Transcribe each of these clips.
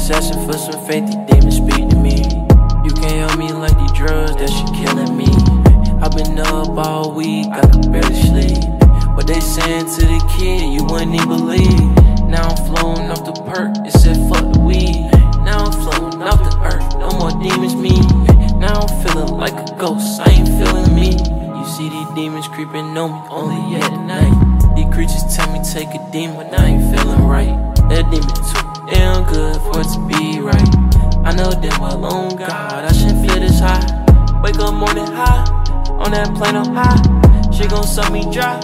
just asking for some faith, these demons speak to me. You can't help me like these drugs, that shit killing me. I've been up all week, I can barely sleep. What they saying to the kid, you wouldn't even believe. Now I'm floating off the perk, it said fuck the weed. Now I'm floating off the earth, no more demons me. Now I'm feeling like a ghost, I ain't feeling me. You see these demons creeping on me, only at night. These creatures tell me take a demon, but I ain't feeling right. That demon too damn good for it to be right. I know that well on God, I shouldn't feel this high. Wake up morning high, on that plane I'm high. She gon' suck me dry.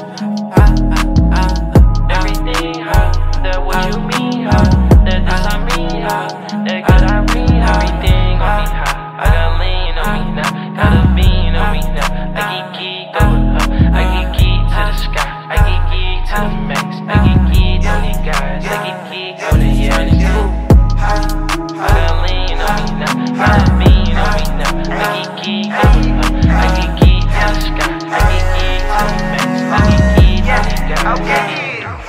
Everything high, that what you mean high. That this I mean high, that good I mean high. Everything on me high, I got lean on me now. Got a bean on me now. I get geeked on her, I get geeked to the sky. I get geeked to the max, I get geeked on these guys. I get geeked on the young fool. I got lean on me now, got a bean on me now. I get geeked on her, I get geeked to the sky. I get geeked to the max, I get geeked on these guys.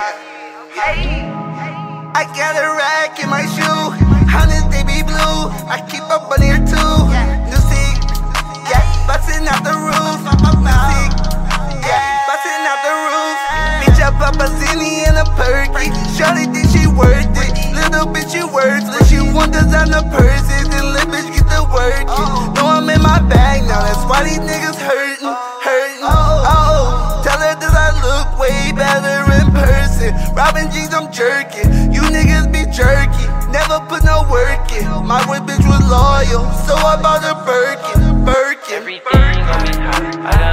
I got a rack in my shoe, ChuckOnDaBeat. I keep up on here too. Music, yeah, bustin' out the roof. Music, yeah, bustin' out the roof. Bitch, I pop a zinny and a perky. Shawty think she worth it. Little bitch, you worthless. She want designer purses, and little bitch get the work. Know I'm in my bag now, that's why these niggas hurtin'. Oh, tell her that I look way better in person. Robbing G's, I'm jerking. You niggas be jerky, never put no work in. My white bitch was loyal, so I bought a Birkin. Everything on me high, I got